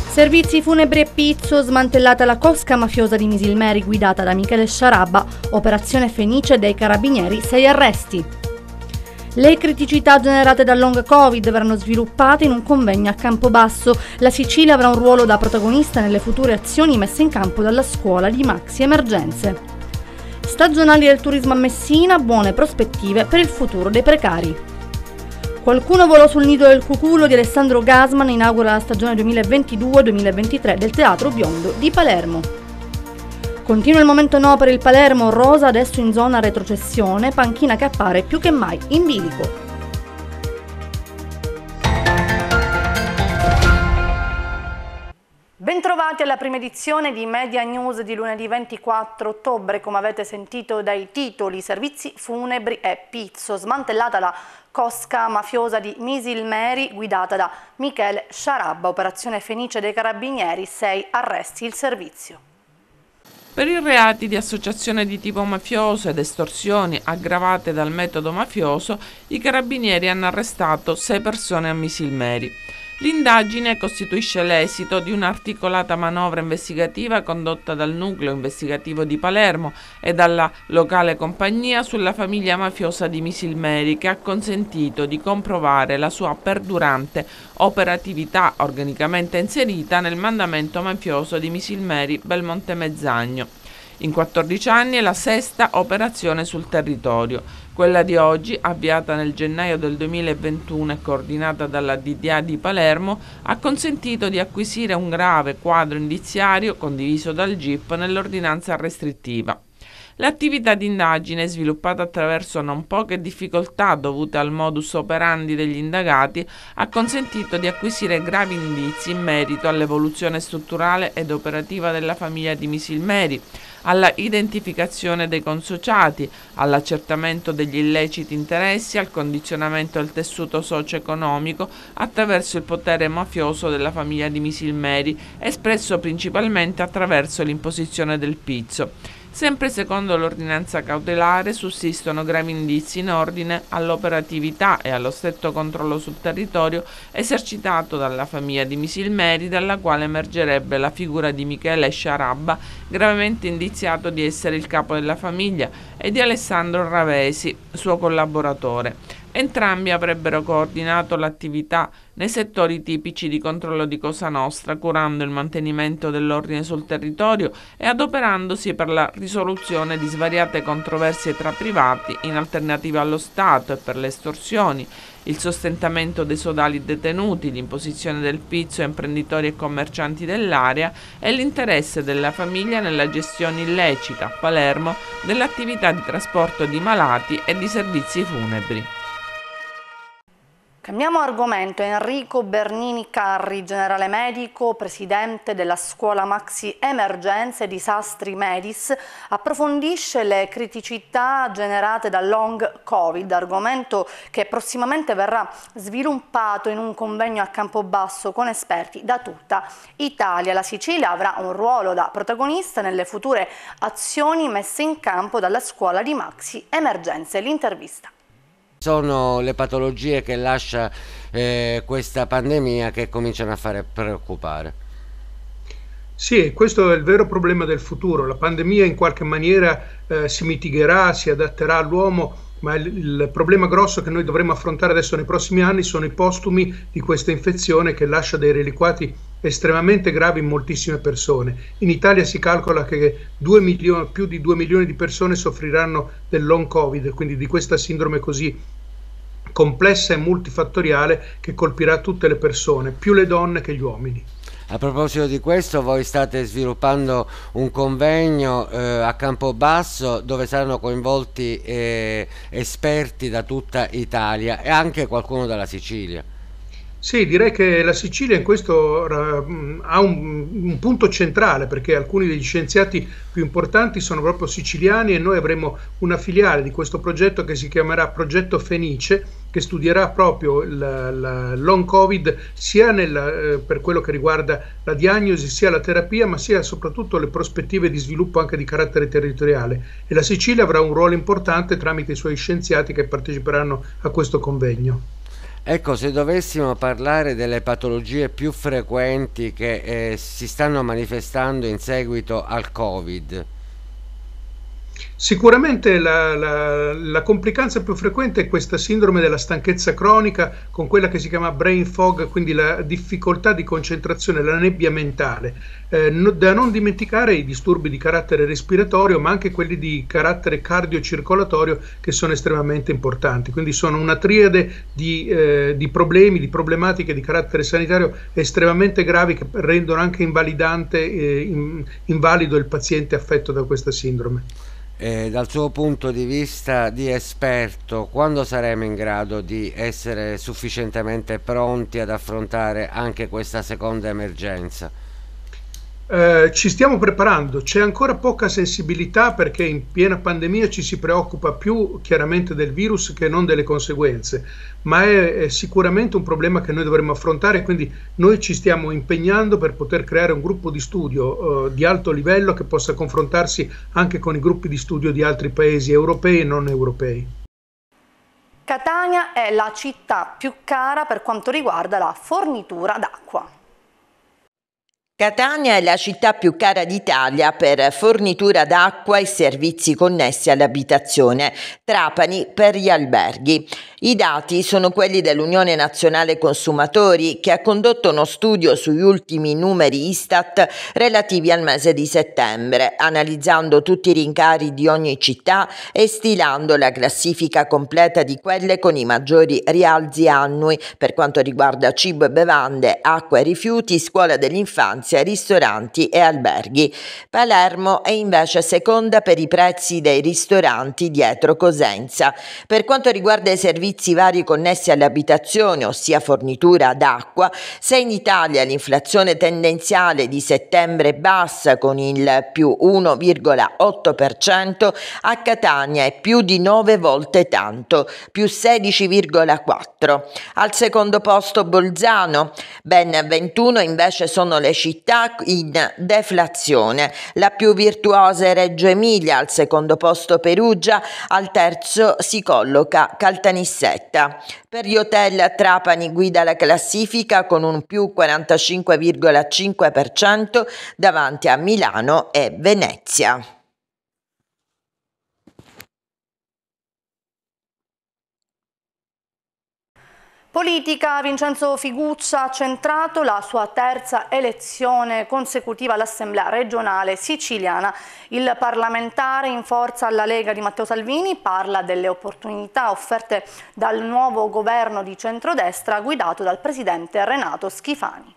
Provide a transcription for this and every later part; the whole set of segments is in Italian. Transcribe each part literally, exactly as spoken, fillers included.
Servizi funebri e pizzo, smantellata la cosca mafiosa di Misilmeri guidata da Michele Sciarabba, operazione Fenice dei Carabinieri, sei arresti. Le criticità generate dal long Covid verranno sviluppate in un convegno a Campobasso. La Sicilia avrà un ruolo da protagonista nelle future azioni messe in campo dalla scuola di Maxi Emergenze. Stagionali del turismo a Messina, buone prospettive per il futuro dei precari. Qualcuno volò sul nido del cuculo di Alessandro Gasman inaugura la stagione duemilaventidue duemilaventitré del Teatro Biondo di Palermo. Continua il momento no per il Palermo, rosa adesso in zona retrocessione, panchina che appare più che mai in bilico. Bentrovati alla prima edizione di Media News di lunedì ventiquattro ottobre. Come avete sentito dai titoli, servizi funebri e pizzo, smantellata la cosca mafiosa di Misilmeri guidata da Michele Sciarabba, operazione Fenice dei Carabinieri, sei arresti il servizio. Per i reati di associazione di tipo mafioso ed estorsioni aggravate dal metodo mafioso, i Carabinieri hanno arrestato sei persone a Misilmeri. L'indagine costituisce l'esito di un'articolata manovra investigativa condotta dal Nucleo Investigativo di Palermo e dalla locale compagnia sulla famiglia mafiosa di Misilmeri, che ha consentito di comprovare la sua perdurante operatività organicamente inserita nel mandamento mafioso di Misilmeri Belmonte Mezzagno. In quattordici anni è la sesta operazione sul territorio. Quella di oggi, avviata nel gennaio del duemilaventuno e coordinata dalla D D A di Palermo, ha consentito di acquisire un grave quadro indiziario condiviso dal G I P nell'ordinanza restrittiva. L'attività di indagine, sviluppata attraverso non poche difficoltà dovute al modus operandi degli indagati, ha consentito di acquisire gravi indizi in merito all'evoluzione strutturale ed operativa della famiglia di Misilmeri, alla identificazione dei consociati, all'accertamento degli illeciti interessi, al condizionamento del tessuto socio-economico attraverso il potere mafioso della famiglia di Misilmeri, espresso principalmente attraverso l'imposizione del pizzo. Sempre secondo l'ordinanza cautelare sussistono gravi indizi in ordine all'operatività e allo stretto controllo sul territorio esercitato dalla famiglia di Misilmeri, dalla quale emergerebbe la figura di Michele Sciarabba, gravemente indiziato di essere il capo della famiglia, e di Alessandro Ravesi, suo collaboratore. Entrambi avrebbero coordinato l'attività nei settori tipici di controllo di Cosa Nostra, curando il mantenimento dell'ordine sul territorio e adoperandosi per la risoluzione di svariate controversie tra privati in alternativa allo Stato e per le estorsioni, il sostentamento dei sodali detenuti, l'imposizione del pizzo a imprenditori e commercianti dell'area e l'interesse della famiglia nella gestione illecita a Palermo dell'attività di trasporto di malati e di servizi funebri. Cambiamo argomento. Enrico Bernini Carri, generale medico, presidente della scuola Maxi Emergenze e Disastri Medis, approfondisce le criticità generate dal long Covid, argomento che prossimamente verrà sviluppato in un convegno a Campobasso con esperti da tutta Italia. La Sicilia avrà un ruolo da protagonista nelle future azioni messe in campo dalla scuola di Maxi Emergenze. L'intervista. Sono le patologie che lascia eh, questa pandemia che cominciano a fare preoccupare. Sì, questo è il vero problema del futuro. La pandemia in qualche maniera eh, si mitigherà, si adatterà all'uomo, ma il, il problema grosso che noi dovremo affrontare adesso nei prossimi anni sono i postumi di questa infezione che lascia dei reliquati estremamente gravi in moltissime persone. In Italia si calcola che due milioni, più di due milioni di persone soffriranno del long Covid, quindi di questa sindrome così complessa e multifattoriale che colpirà tutte le persone, più le donne che gli uomini. A proposito di questo, voi state sviluppando un convegno eh, a Campobasso dove saranno coinvolti eh, esperti da tutta Italia e anche qualcuno dalla Sicilia. Sì, direi che la Sicilia in questo uh, ha un, un punto centrale, perché alcuni degli scienziati più importanti sono proprio siciliani e noi avremo una filiale di questo progetto che si chiamerà Progetto Fenice, che studierà proprio il, il long Covid sia nel, eh, per quello che riguarda la diagnosi, sia la terapia, ma sia soprattutto le prospettive di sviluppo anche di carattere territoriale. E la Sicilia avrà un ruolo importante tramite i suoi scienziati che parteciperanno a questo convegno. Ecco, se dovessimo parlare delle patologie più frequenti che eh, si stanno manifestando in seguito al Covid. Sicuramente la, la, la complicanza più frequente è questa sindrome della stanchezza cronica con quella che si chiama brain fog, quindi la difficoltà di concentrazione, la nebbia mentale. Eh, no, da non dimenticare i disturbi di carattere respiratorio, ma anche quelli di carattere cardiocircolatorio, che sono estremamente importanti. Quindi sono una triade di, eh, di problemi, di problematiche di carattere sanitario estremamente gravi che rendono anche invalidante, eh, in, invalido il paziente affetto da questa sindrome. Eh, dal suo punto di vista di esperto, quando saremo in grado di essere sufficientemente pronti ad affrontare anche questa seconda emergenza? Eh, ci stiamo preparando, c'è ancora poca sensibilità perché in piena pandemia ci si preoccupa più chiaramente del virus che non delle conseguenze, ma è, è sicuramente un problema che noi dovremmo affrontare, quindi noi ci stiamo impegnando per poter creare un gruppo di studio eh, di alto livello che possa confrontarsi anche con i gruppi di studio di altri paesi europei e non europei. Catania è la città più cara per quanto riguarda la fornitura d'acqua. Catania è la città più cara d'Italia per fornitura d'acqua e servizi connessi all'abitazione, Trapani per gli alberghi. I dati sono quelli dell'Unione Nazionale Consumatori, che ha condotto uno studio sugli ultimi numeri Istat relativi al mese di settembre, analizzando tutti i rincari di ogni città e stilando la classifica completa di quelle con i maggiori rialzi annui per quanto riguarda cibo e bevande, acqua e rifiuti, scuola dell'infanzia, ristoranti e alberghi. Palermo è invece seconda per i prezzi dei ristoranti dietro Cosenza. Per quanto riguarda i servizi vari connessi alle abitazioni, ossia fornitura d'acqua, se in Italia l'inflazione tendenziale di settembre è bassa con il più uno virgola otto per cento, a Catania è più di nove volte tanto, più sedici virgola quattro. Al secondo posto Bolzano, ben ventuno invece sono le città in deflazione. La più virtuosa è Reggio Emilia, al secondo posto Perugia, al terzo si colloca Caltanissetta. Per gli hotel Trapani guida la classifica con un più quarantacinque virgola cinque per cento davanti a Milano e Venezia. Politica, Vincenzo Figuccia ha centrato la sua terza elezione consecutiva all'Assemblea regionale siciliana. Il parlamentare in forza alla Lega di Matteo Salvini parla delle opportunità offerte dal nuovo governo di centrodestra guidato dal presidente Renato Schifani.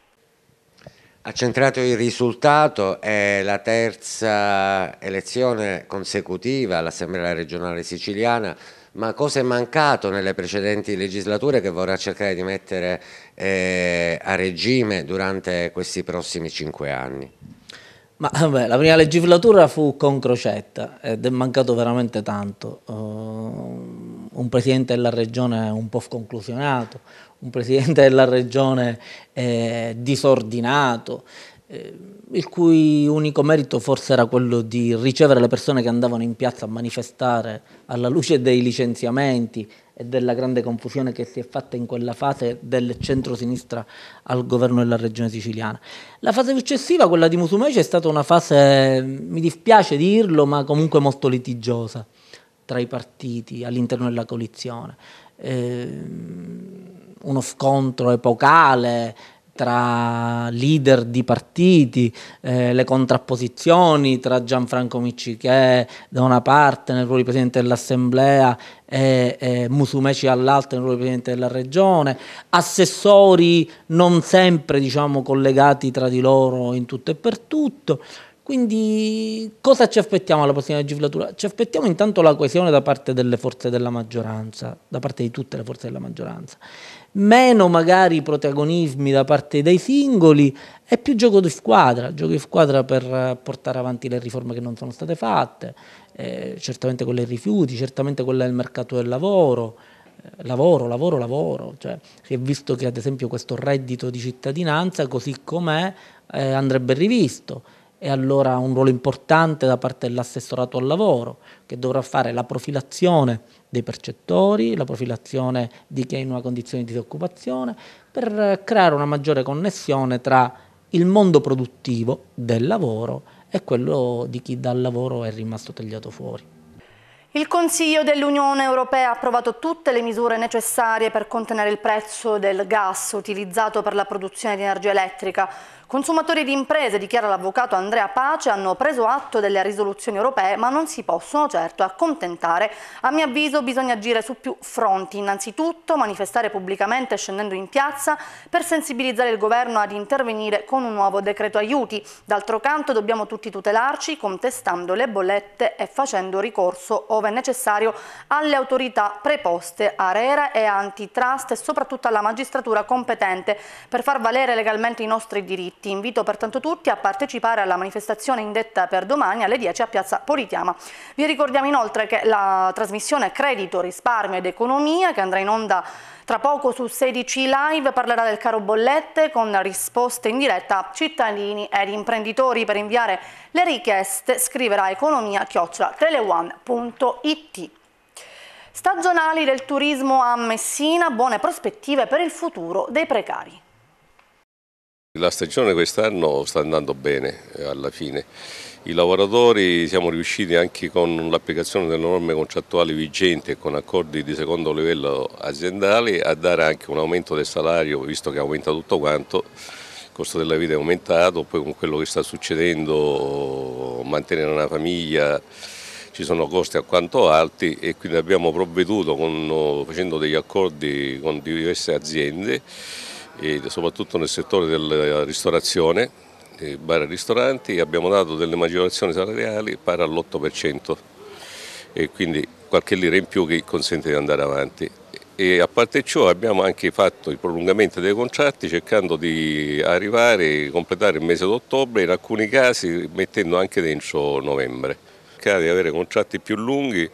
Ha centrato il risultato, è la terza elezione consecutiva all'Assemblea regionale siciliana. Ma cosa è mancato nelle precedenti legislature che vorrà cercare di mettere eh, a regime durante questi prossimi cinque anni? Ma vabbè, la prima legislatura fu con Crocetta ed è mancato veramente tanto. Uh, un presidente della regione un po' sconclusionato, un presidente della regione eh, disordinato, eh, il cui unico merito forse era quello di ricevere le persone che andavano in piazza a manifestare alla luce dei licenziamenti e della grande confusione che si è fatta in quella fase del centro-sinistra al governo della regione siciliana. La fase successiva, quella di Musumeci, è stata una fase, mi dispiace dirlo, ma comunque molto litigiosa tra i partiti all'interno della coalizione. Eh, uno scontro epocale tra leader di partiti, eh, le contrapposizioni tra Gianfranco Miccichè da una parte nel ruolo di Presidente dell'Assemblea e, e Musumeci all'altra nel ruolo di Presidente della Regione, assessori non sempre diciamo, collegati tra di loro in tutto e per tutto. Quindi cosa ci aspettiamo alla prossima legislatura? Ci aspettiamo intanto la coesione da parte delle forze della maggioranza, da parte di tutte le forze della maggioranza. Meno magari protagonismi da parte dei singoli e più gioco di squadra, gioco di squadra per portare avanti le riforme che non sono state fatte, eh, certamente quelle dei rifiuti, certamente quella del mercato del lavoro, eh, lavoro, lavoro, lavoro, cioè si è visto che ad esempio questo reddito di cittadinanza così com'è eh, andrebbe rivisto. e allora un ruolo importante da parte dell'assessorato al lavoro, che dovrà fare la profilazione dei percettori, la profilazione di chi è in una condizione di disoccupazione, per creare una maggiore connessione tra il mondo produttivo del lavoro e quello di chi dal lavoro è rimasto tagliato fuori. Il Consiglio dell'Unione Europea ha approvato tutte le misure necessarie per contenere il prezzo del gas utilizzato per la produzione di energia elettrica. Consumatori ed imprese, dichiara l'avvocato Andrea Pace, hanno preso atto delle risoluzioni europee, ma non si possono certo accontentare. A mio avviso bisogna agire su più fronti. Innanzitutto manifestare pubblicamente scendendo in piazza per sensibilizzare il governo ad intervenire con un nuovo decreto aiuti. D'altro canto dobbiamo tutti tutelarci contestando le bollette e facendo ricorso, ove necessario, alle autorità preposte, ARERA e antitrust, e soprattutto alla magistratura competente per far valere legalmente i nostri diritti. Invito pertanto tutti a partecipare alla manifestazione indetta per domani alle dieci a Piazza Politeama. Vi ricordiamo inoltre che la trasmissione Credito, Risparmio ed Economia, che andrà in onda tra poco su sedici Live, parlerà del caro bollette con risposte in diretta a cittadini ed imprenditori. Per inviare le richieste scriverà economia chiocciola teleone punto it. Stagionali del turismo a Messina, buone prospettive per il futuro dei precari. La stagione quest'anno sta andando bene alla fine. I lavoratori siamo riusciti anche con l'applicazione delle norme contrattuali vigenti e con accordi di secondo livello aziendali a dare anche un aumento del salario, visto che aumenta tutto quanto, il costo della vita è aumentato, poi con quello che sta succedendo mantenere una famiglia ci sono costi alquanto alti e quindi abbiamo provveduto con, facendo degli accordi con diverse aziende e soprattutto nel settore della ristorazione, bar e ristoranti, abbiamo dato delle maggiorazioni salariali pari all'otto per cento e quindi qualche lira in più che consente di andare avanti. E a parte ciò abbiamo anche fatto il prolungamento dei contratti cercando di arrivare a completare il mese d'ottobre, in alcuni casi mettendo anche dentro novembre. Cercare di avere contratti più lunghi.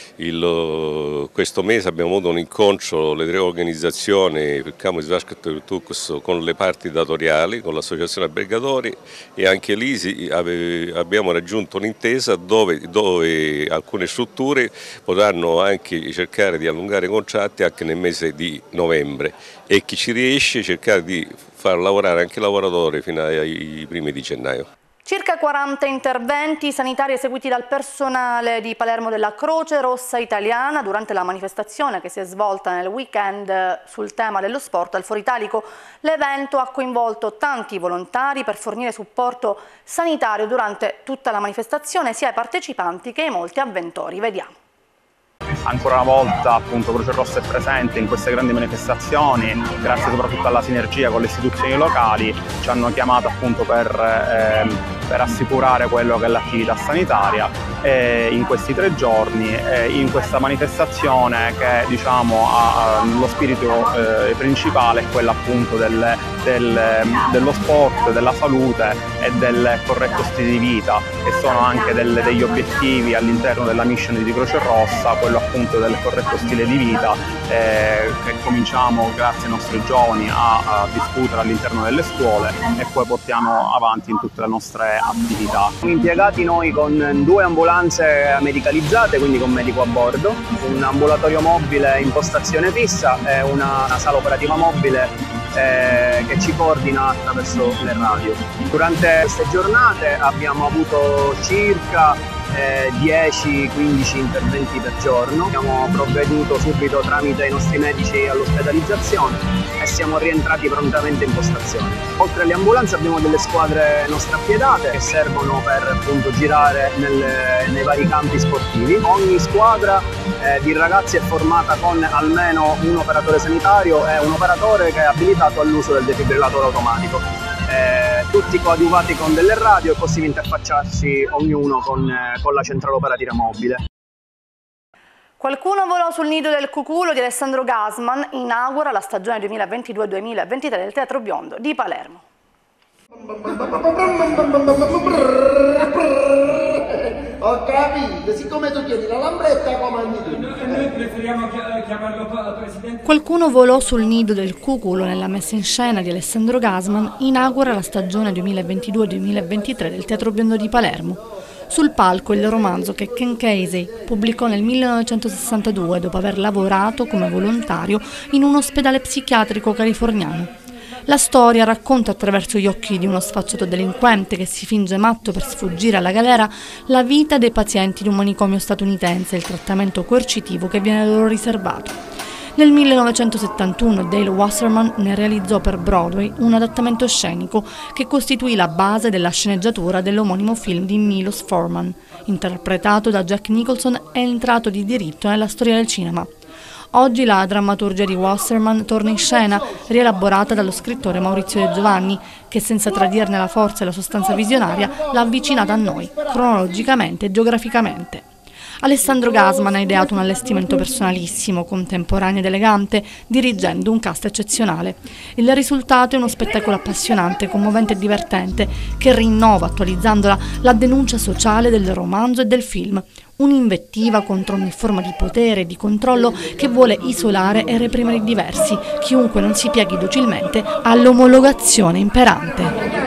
Il, questo mese abbiamo avuto un incontro, le tre organizzazioni, il Campo di Svasket e Tux, con le parti datoriali, con l'associazione albergatori e anche l'I S I ave, abbiamo raggiunto un'intesa dove, dove alcune strutture potranno anche cercare di allungare i contratti anche nel mese di novembre e chi ci riesce cercare di far lavorare anche i lavoratori fino ai primi di gennaio. Circa quaranta interventi sanitari eseguiti dal personale di Palermo della Croce Rossa Italiana durante la manifestazione che si è svolta nel weekend sul tema dello sport al Foro Italico. L'evento ha coinvolto tanti volontari per fornire supporto sanitario durante tutta la manifestazione sia ai partecipanti che ai molti avventori. Vediamo. Ancora una volta appunto Croce Rossa è presente in queste grandi manifestazioni, grazie soprattutto alla sinergia con le istituzioni locali, ci hanno chiamato appunto per, eh, per assicurare quello che è l'attività sanitaria e in questi tre giorni, eh, in questa manifestazione che diciamo ha, lo spirito eh, principale è quello appunto del, del, dello sport, della salute e del corretto stile di vita, che sono anche del, degli obiettivi all'interno della mission di Croce Rossa, quello appunto del corretto stile di vita eh, che cominciamo grazie ai nostri giovani a, a discutere all'interno delle scuole e poi portiamo avanti in tutte le nostre attività. Impiegati noi con due ambulanze medicalizzate, quindi con medico a bordo, un ambulatorio mobile in postazione fissa e una, una sala operativa mobile eh, che ci coordina attraverso le radio. Durante queste giornate abbiamo avuto circa dieci quindici interventi per giorno, abbiamo provveduto subito tramite i nostri medici all'ospedalizzazione e siamo rientrati prontamente in postazione. Oltre alle ambulanze abbiamo delle squadre nostre appiedate che servono per appunto girare nel, nei vari campi sportivi. Ogni squadra eh, di ragazzi è formata con almeno un operatore sanitario e un operatore che è abilitato all'uso del defibrillatore automatico. Eh, tutti coadiuvati con delle radio e possiamo interfacciarsi ognuno con, eh, con la centrale operativa mobile. Qualcuno volò sul nido del cuculo di Alessandro Gasman inaugura la stagione duemilaventidue duemilaventitré del Teatro Biondo di Palermo. Ho capito, siccome tu chiedi la lambretta comandi tu. Noi preferiamo chiamarlo presidente. Qualcuno volò sul nido del cuculo nella messa in scena di Alessandro Gasman inaugura la stagione duemilaventidue duemilaventitré del Teatro Biondo di Palermo. Sul palco il romanzo che Ken Casey pubblicò nel millenovecentosessantadue dopo aver lavorato come volontario in un ospedale psichiatrico californiano. La storia racconta attraverso gli occhi di uno sfacciato delinquente che si finge matto per sfuggire alla galera la vita dei pazienti di un manicomio statunitense e il trattamento coercitivo che viene loro riservato. Nel millenovecentosettantuno Dale Wasserman ne realizzò per Broadway un adattamento scenico che costituì la base della sceneggiatura dell'omonimo film di Milos Forman, interpretato da Jack Nicholson e entrato di diritto nella storia del cinema. Oggi la drammaturgia di Wasserman torna in scena, rielaborata dallo scrittore Maurizio De Giovanni, che senza tradirne la forza e la sostanza visionaria l'ha avvicinata a noi, cronologicamente e geograficamente. Alessandro Gasman ha ideato un allestimento personalissimo, contemporaneo ed elegante, dirigendo un cast eccezionale. Il risultato è uno spettacolo appassionante, commovente e divertente, che rinnova, attualizzandola, la denuncia sociale del romanzo e del film. Un'invettiva contro ogni forma di potere e di controllo che vuole isolare e reprimere i diversi, chiunque non si pieghi docilmente all'omologazione imperante.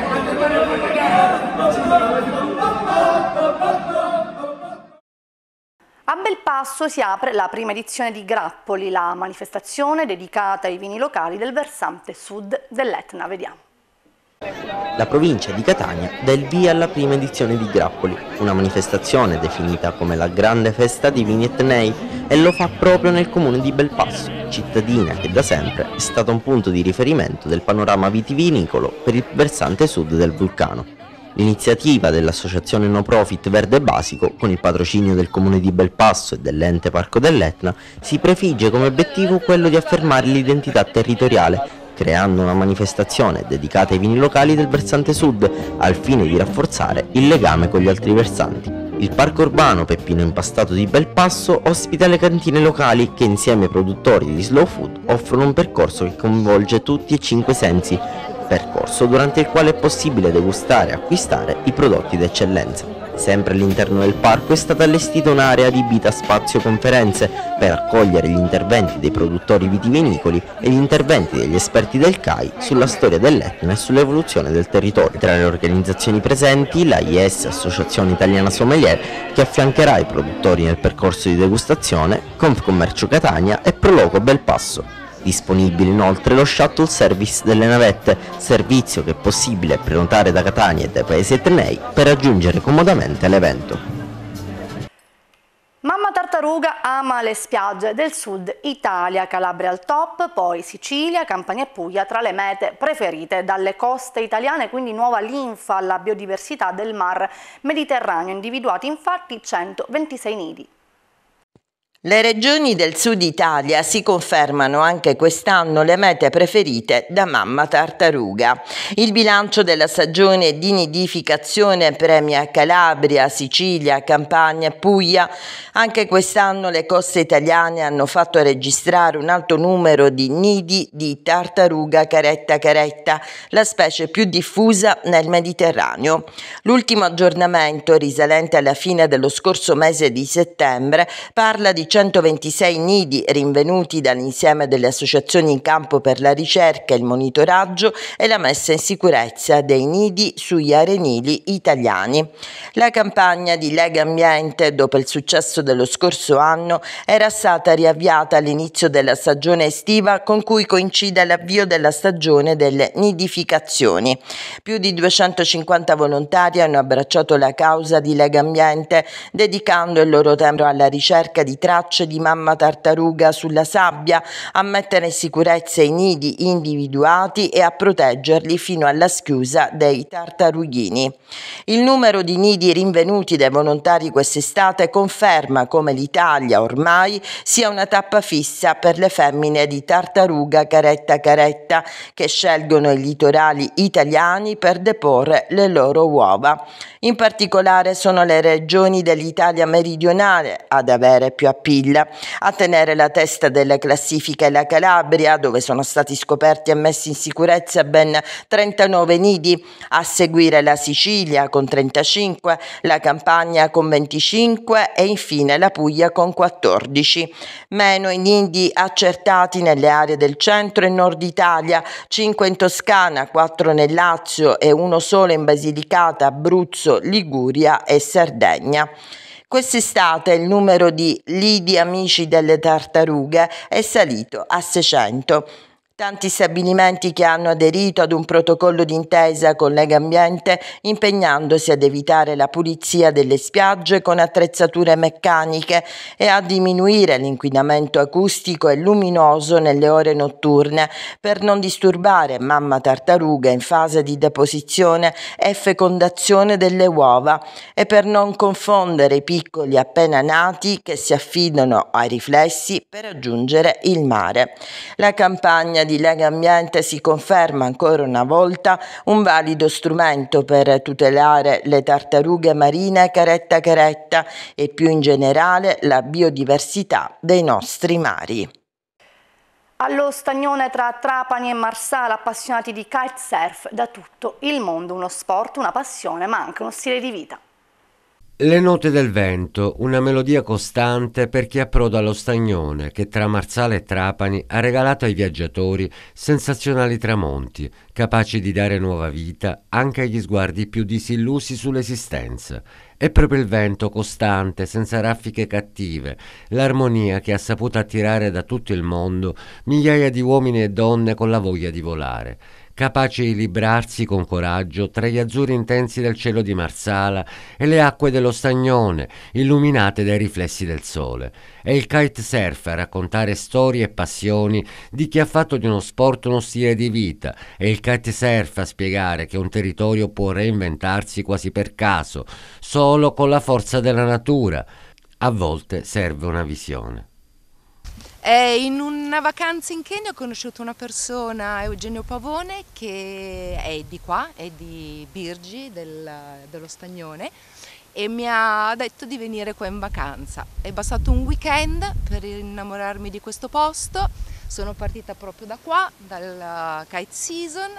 A Belpasso si apre la prima edizione di Grappoli, la manifestazione dedicata ai vini locali del versante sud dell'Etna. Vediamo. La provincia di Catania dà il via alla prima edizione di Grappoli, una manifestazione definita come la grande festa dei vini etnei, e lo fa proprio nel comune di Belpasso, cittadina che da sempre è stata un punto di riferimento del panorama vitivinicolo per il versante sud del Vulcano. L'iniziativa dell'associazione no profit Verde Basico, con il patrocinio del comune di Belpasso e dell'ente Parco dell'Etna, si prefigge come obiettivo quello di affermare l'identità territoriale, creando una manifestazione dedicata ai vini locali del versante sud, al fine di rafforzare il legame con gli altri versanti. Il parco urbano Peppino Impastato di Belpasso ospita le cantine locali che, insieme ai produttori di slow food, offrono un percorso che coinvolge tutti e cinque i sensi, percorso durante il quale è possibile degustare e acquistare i prodotti d'eccellenza. Sempre all'interno del parco è stata allestita un'area adibita a spazio conferenze per accogliere gli interventi dei produttori vitivinicoli e gli interventi degli esperti del C A I sulla storia dell'Etna e sull'evoluzione del territorio. Tra le organizzazioni presenti l'A I S, Associazione Italiana Sommelier, che affiancherà i produttori nel percorso di degustazione, Confcommercio Catania e Proloco Belpasso. Disponibile inoltre lo shuttle service delle navette, servizio che è possibile prenotare da Catania e dai paesi etnei per raggiungere comodamente l'evento. Mamma Tartaruga ama le spiagge del sud Italia, Calabria al top, poi Sicilia, Campania e Puglia tra le mete preferite dalle coste italiane, quindi nuova linfa alla biodiversità del mar Mediterraneo, individuati infatti centoventisei nidi. Le regioni del sud Italia si confermano anche quest'anno le mete preferite da Mamma Tartaruga. Il bilancio della stagione di nidificazione premia Calabria, Sicilia, Campania e Puglia. Anche quest'anno le coste italiane hanno fatto registrare un alto numero di nidi di tartaruga caretta caretta, la specie più diffusa nel Mediterraneo. L'ultimo aggiornamento, risalente alla fine dello scorso mese di settembre, parla di centoventisei nidi rinvenuti dall'insieme delle associazioni in campo per la ricerca, il monitoraggio e la messa in sicurezza dei nidi sugli arenili italiani. La campagna di Lega Ambiente, dopo il successo dello scorso anno, era stata riavviata all'inizio della stagione estiva, con cui coincide l'avvio della stagione delle nidificazioni. Più di duecentocinquanta volontari hanno abbracciato la causa di Lega Ambiente, dedicando il loro tempo alla ricerca di tracce di mamma tartaruga sulla sabbia, a mettere in sicurezza i nidi individuati e a proteggerli fino alla schiusa dei tartarughini. Il numero di nidi rinvenuti dai volontari quest'estate conferma come l'Italia ormai sia una tappa fissa per le femmine di tartaruga caretta caretta che scelgono i litorali italiani per deporre le loro uova. In particolare sono le regioni dell'Italia meridionale ad avere più appieno P I L. A tenere la testa della classifica è la Calabria, dove sono stati scoperti e messi in sicurezza ben trentanove nidi, a seguire la Sicilia con trentacinque, la Campania con venticinque e infine la Puglia con quattordici. Meno i nidi accertati nelle aree del centro e nord Italia, cinque in Toscana, quattro nel Lazio e uno solo in Basilicata, Abruzzo, Liguria e Sardegna. Quest'estate il numero di lidi amici delle tartarughe è salito a seicento. Tanti stabilimenti che hanno aderito ad un protocollo d'intesa con Legambiente, impegnandosi ad evitare la pulizia delle spiagge con attrezzature meccaniche e a diminuire l'inquinamento acustico e luminoso nelle ore notturne per non disturbare mamma tartaruga in fase di deposizione e fecondazione delle uova e per non confondere i piccoli appena nati che si affidano ai riflessi per raggiungere il mare. La campagna di Legambiente si conferma ancora una volta un valido strumento per tutelare le tartarughe marine caretta caretta e più in generale la biodiversità dei nostri mari. Allo stagnone tra Trapani e Marsala, appassionati di kitesurf da tutto il mondo, uno sport, una passione ma anche uno stile di vita. Le note del vento, una melodia costante per chi approda allo stagnone che tra Marsala e Trapani ha regalato ai viaggiatori sensazionali tramonti, capaci di dare nuova vita anche agli sguardi più disillusi sull'esistenza. È proprio il vento costante, senza raffiche cattive, l'armonia che ha saputo attirare da tutto il mondo migliaia di uomini e donne con la voglia di volare, capaci di librarsi con coraggio tra gli azzurri intensi del cielo di Marsala e le acque dello stagnone, illuminate dai riflessi del sole. È il kitesurf a raccontare storie e passioni di chi ha fatto di uno sport uno stile di vita, è il kitesurf a spiegare che un territorio può reinventarsi quasi per caso, solo con la forza della natura. A volte serve una visione. Eh, in una vacanza in Kenya ho conosciuto una persona, Eugenio Pavone, che è di qua, è di Birgi, del, dello Stagnone, e mi ha detto di venire qua in vacanza. È bastato un weekend per innamorarmi di questo posto, sono partita proprio da qua, dal kite season,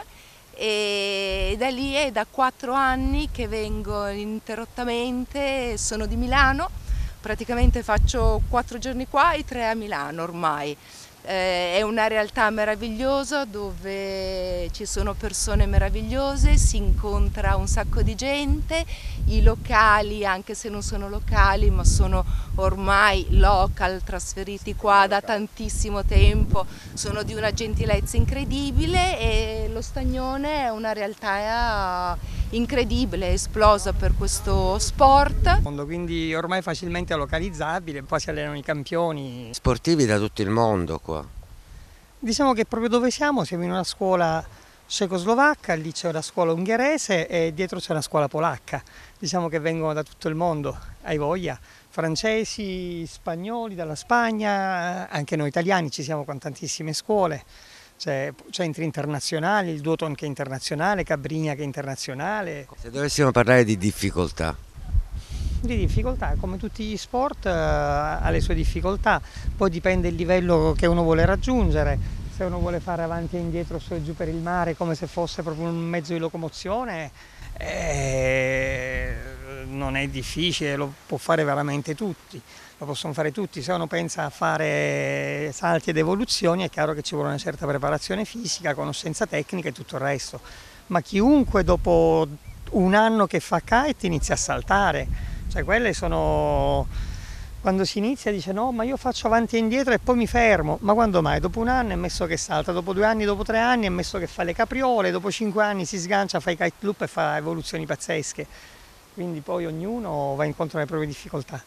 e da lì è da quattro anni che vengo ininterrottamente, sono di Milano. Praticamente faccio quattro giorni qua e tre a Milano ormai. Eh, è una realtà meravigliosa dove ci sono persone meravigliose, si incontra un sacco di gente, i locali, anche se non sono locali, ma sono ormai local, trasferiti qua da tantissimo tempo, sono di una gentilezza incredibile e lo Stagnone è una realtà incredibile, esplosa per questo sport. Quindi ormai facilmente localizzabile, poi si allenano i campioni. Sportivi da tutto il mondo qua. Diciamo che proprio dove siamo, siamo in una scuola cecoslovacca, lì c'è una scuola ungherese e dietro c'è una scuola polacca. Diciamo che vengono da tutto il mondo, hai voglia. Francesi, spagnoli, dalla Spagna, anche noi italiani ci siamo con tantissime scuole. C'è centri internazionali, il duoton che è internazionale, Cabrigna che è internazionale. Se dovessimo parlare di difficoltà. Di difficoltà, come tutti gli sport eh, ha le sue difficoltà, poi dipende il livello che uno vuole raggiungere, se uno vuole fare avanti e indietro, su e giù per il mare come se fosse proprio un mezzo di locomozione, eh, non è difficile, lo può fare veramente tutti. Lo possono fare tutti, se uno pensa a fare salti ed evoluzioni è chiaro che ci vuole una certa preparazione fisica, conoscenza tecnica e tutto il resto, ma chiunque dopo un anno che fa kite inizia a saltare, cioè quelle sono, quando si inizia dice no ma io faccio avanti e indietro e poi mi fermo, ma quando mai? Dopo un anno è messo che salta, dopo due anni, dopo tre anni è messo che fa le capriole, dopo cinque anni si sgancia, fa i kite loop e fa evoluzioni pazzesche, quindi poi ognuno va incontro alle proprie difficoltà.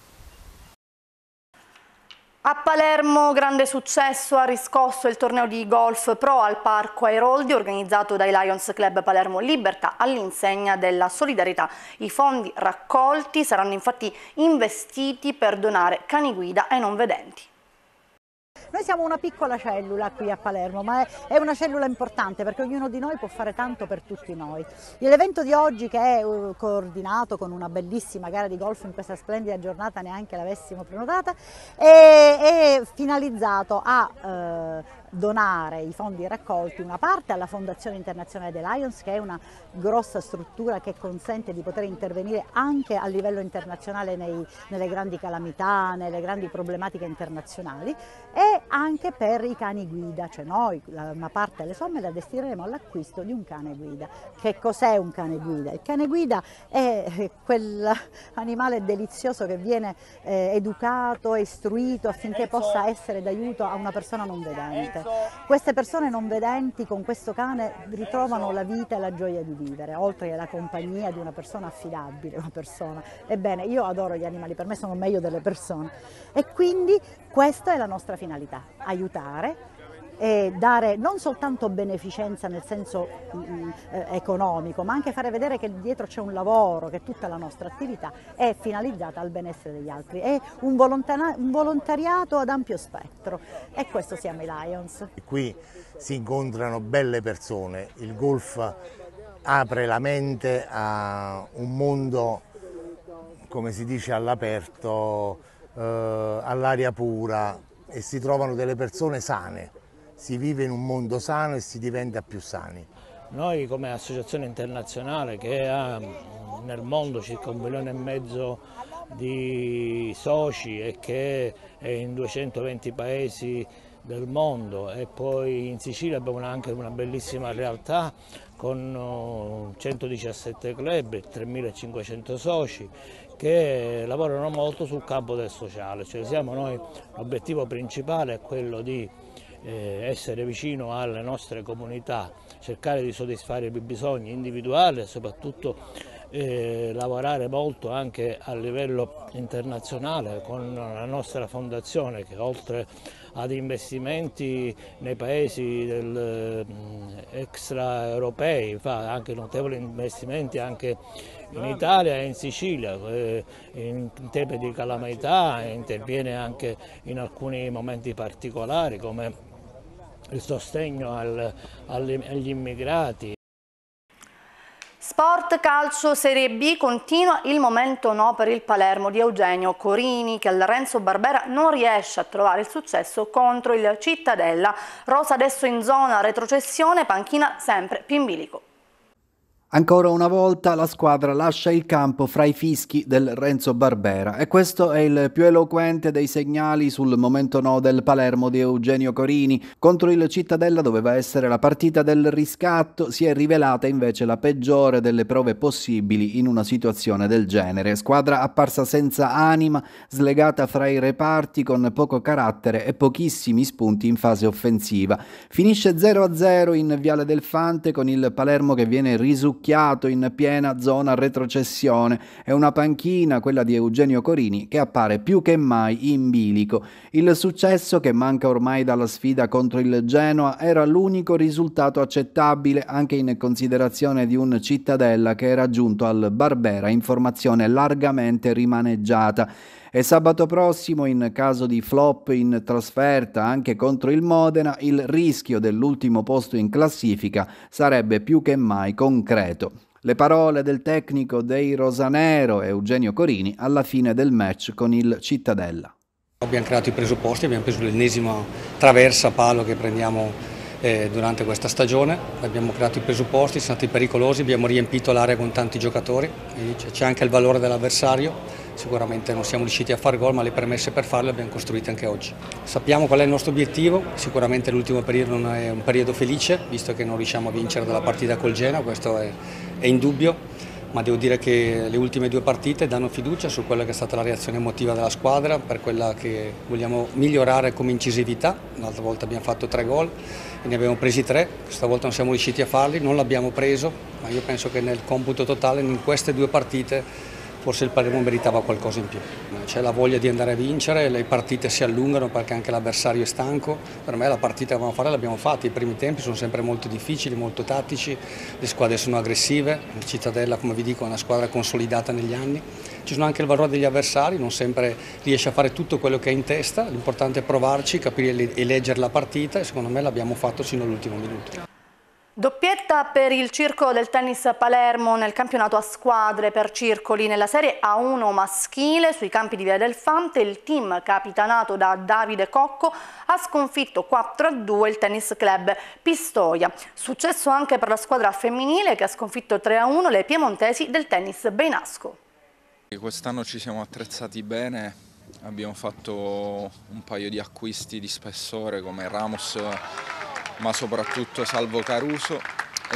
A Palermo grande successo ha riscosso il torneo di golf pro al Parco Airoldi organizzato dai Lions Club Palermo Libertà all'insegna della solidarietà. I fondi raccolti saranno infatti investiti per donare cani guida ai non vedenti. Noi siamo una piccola cellula qui a Palermo, ma è, è una cellula importante perché ognuno di noi può fare tanto per tutti noi. L'evento di oggi, che è uh, coordinato con una bellissima gara di golf in questa splendida giornata, neanche l'avessimo prenotata, è, è finalizzato a uh, donare i fondi raccolti, una parte alla Fondazione Internazionale dei Lions, che è una grossa struttura che consente di poter intervenire anche a livello internazionale nei, nelle grandi calamità, nelle grandi problematiche internazionali, e anche per i cani guida, cioè noi una parte delle somme la destineremo all'acquisto di un cane guida. Che cos'è un cane guida? Il cane guida è quell'animale delizioso che viene eh, educato e istruito affinché possa essere d'aiuto a una persona non vedente. Queste persone non vedenti con questo cane ritrovano la vita e la gioia di vivere, oltre che la compagnia di una persona affidabile, una persona. Ebbene, io adoro gli animali, per me sono meglio delle persone, e quindi questa è la nostra finalità: aiutare e dare non soltanto beneficenza nel senso mm, eh, economico, ma anche fare vedere che dietro c'è un lavoro, che tutta la nostra attività è finalizzata al benessere degli altri. È un, volontari- un volontariato ad ampio spettro, e questo siamo i Lions. Qui si incontrano belle persone, il golf apre la mente a un mondo, come si dice, all'aperto, eh, all'aria pura, e si trovano delle persone sane. Si vive in un mondo sano e si diventa più sani. Noi come associazione internazionale, che ha nel mondo circa un milione e mezzo di soci e che è in duecentoventi paesi del mondo, e poi in Sicilia abbiamo anche una bellissima realtà con centodiciassette club e tremilacinquecento soci che lavorano molto sul campo del sociale. Cioè siamo noi, l'obiettivo principale è quello di Eh, essere vicino alle nostre comunità, cercare di soddisfare i bisogni individuali e soprattutto eh, lavorare molto anche a livello internazionale con la nostra fondazione, che oltre ad investimenti nei paesi del, eh, extraeuropei fa anche notevoli investimenti anche in Italia e in Sicilia, eh, in tempi di calamità, interviene anche in alcuni momenti particolari come il sostegno al, agli immigrati. Sport, calcio, Serie B, continua il momento no per il Palermo di Eugenio Corini, che al Renzo Barbera non riesce a trovare il successo contro il Cittadella. Rosa adesso in zona retrocessione, panchina sempre più in bilico. Ancora una volta la squadra lascia il campo fra i fischi del Renzo Barbera, e questo è il più eloquente dei segnali sul momento no del Palermo di Eugenio Corini. Contro il Cittadella doveva essere la partita del riscatto, si è rivelata invece la peggiore delle prove possibili in una situazione del genere. Squadra apparsa senza anima, slegata fra i reparti, con poco carattere e pochissimi spunti in fase offensiva. Finisce zero a zero in Viale del Fante, con il Palermo che viene risucchiato in piena zona retrocessione. È una panchina, quella di Eugenio Corini, che appare più che mai in bilico. Il successo, che manca ormai dalla sfida contro il Genoa, era l'unico risultato accettabile anche in considerazione di un Cittadella che era giunto al Barbera in formazione largamente rimaneggiata. E sabato prossimo, in caso di flop in trasferta anche contro il Modena, il rischio dell'ultimo posto in classifica sarebbe più che mai concreto. Le parole del tecnico dei rosanero Eugenio Corini alla fine del match con il Cittadella. Abbiamo creato i presupposti, abbiamo preso l'ennesima traversa a palo che prendiamo eh, durante questa stagione, abbiamo creato i presupposti, siamo stati pericolosi, abbiamo riempito l'area con tanti giocatori, c'è anche il valore dell'avversario. Sicuramente non siamo riusciti a fare gol, ma le premesse per farle le abbiamo costruite anche oggi. Sappiamo qual è il nostro obiettivo, sicuramente l'ultimo periodo non è un periodo felice, visto che non riusciamo a vincere dalla partita col Genoa, questo è, è indubbio, ma devo dire che le ultime due partite danno fiducia su quella che è stata la reazione emotiva della squadra, per quella che vogliamo migliorare come incisività. L'altra volta abbiamo fatto tre gol e ne abbiamo presi tre, questa volta non siamo riusciti a farli, non l'abbiamo preso, ma io penso che nel computo totale in queste due partite forse il Palermo meritava qualcosa in più. c'è la voglia di andare a vincere, le partite si allungano perché anche l'avversario è stanco. Per me la partita che dobbiamo fare l'abbiamo fatta, i primi tempi sono sempre molto difficili, molto tattici, le squadre sono aggressive, Cittadella, come vi dico, è una squadra consolidata negli anni. Ci sono anche il valore degli avversari, non sempre riesce a fare tutto quello che è in testa, l'importante è provarci, capire e leggere la partita e secondo me l'abbiamo fatto sino all'ultimo minuto. Doppietta per il Circolo del Tennis Palermo nel campionato a squadre per circoli. Nella serie A uno maschile sui campi di Via del Fante il team capitanato da Davide Cocco ha sconfitto quattro a due il Tennis Club Pistoia. Successo anche per la squadra femminile che ha sconfitto tre a uno le piemontesi del Tennis Beinasco. Quest'anno ci siamo attrezzati bene, abbiamo fatto un paio di acquisti di spessore come Ramos, ma soprattutto Salvo Caruso e,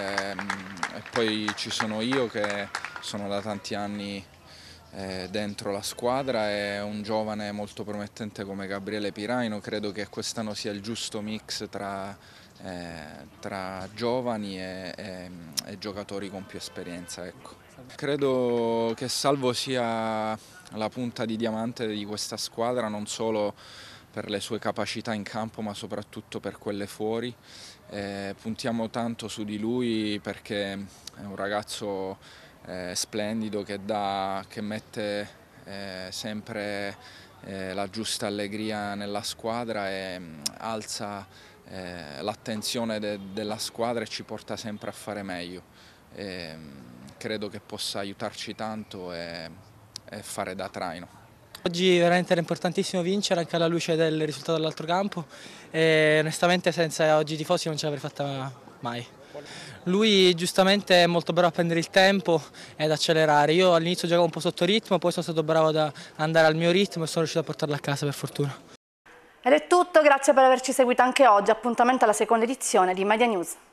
e poi ci sono io che sono da tanti anni eh, dentro la squadra e un giovane molto promettente come Gabriele Piraino. Credo che quest'anno sia il giusto mix tra, eh, tra giovani e, e, e giocatori con più esperienza. Ecco. Credo che Salvo sia la punta di diamante di questa squadra, non solo per le sue capacità in campo ma soprattutto per quelle fuori. Eh, puntiamo tanto su di lui perché è un ragazzo eh, splendido che, dà, che mette eh, sempre eh, la giusta allegria nella squadra e mh, alza eh, l'attenzione de della squadra e ci porta sempre a fare meglio. E, mh, credo che possa aiutarci tanto e, e fare da traino. Oggi veramente era importantissimo vincere anche alla luce del risultato dell'altro campo e onestamente senza oggi i tifosi non ce l'avrei fatta mai. Lui giustamente è molto bravo a prendere il tempo e ad accelerare. Io all'inizio giocavo un po' sotto ritmo, poi sono stato bravo ad andare al mio ritmo e sono riuscito a portarlo a casa per fortuna. Ed è tutto, grazie per averci seguito anche oggi. Appuntamento alla seconda edizione di Media News.